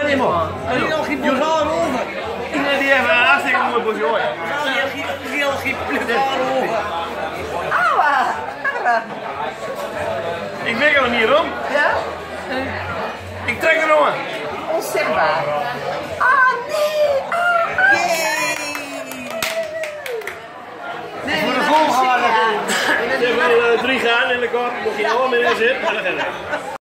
Nee man, die nog geen bloedharen over. die heeft een hartstikke mooi positie. Die nog geen bloedharen over. Aua! Ik weet er niet om. Ja? Ik trek er nog. Onzichtbaar. Ah nee! Nee, Voor de volgende gaan. ja. Ik heb wel 3 gaan in de kort. Mocht je nog meer in zitten.